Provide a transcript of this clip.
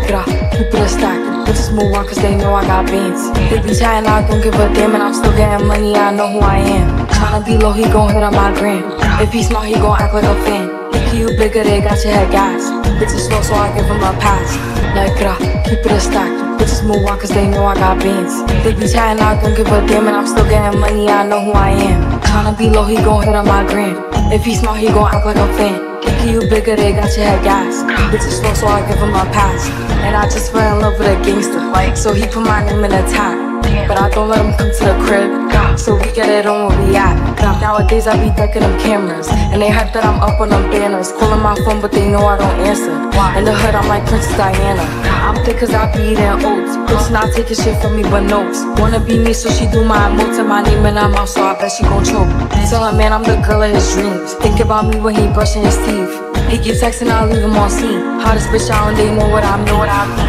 keep it a stack. Bitches move on cause they know I got bands. They be chatting, I don't give a damn, and I'm still getting money, I know who I am. Tryna be low, he gon' hit on my gram. If he smart, he gon' act like a fan. If you bigger, they got your head gas. Bitches slow, so I give him a pass. Keep it a stack. Bitches move on cause they know I got bands. They be chatting, I don't give a damn, and I'm still getting money, I know who I am. Tryna be low, he gon' hit on my gram. If he smart, he gon' act like a fan. If you bigger, they got your head gas. Bitches slow, so I give him a pass. And I just fell in love with a gangster, so he put my name in the tag. But I don't let him come to the crib, so we get it on where we at. Nowadays I be ducking them cameras, and they hype that I'm up on them banners. Calling my phone but they know I don't answer. In the hood I'm like Princess Diana. I'm thick cause I be eating oats. Bitch not taking shit from me but notes. Wanna be me so she do my emotes and my name in her mouth, so I bet she gon' choke. Tell her man I'm the girl of his dreams. Think about me when he brushing his teeth. He keep texting, I'll leave him on scene. Hottest bitch out and they know what I mean.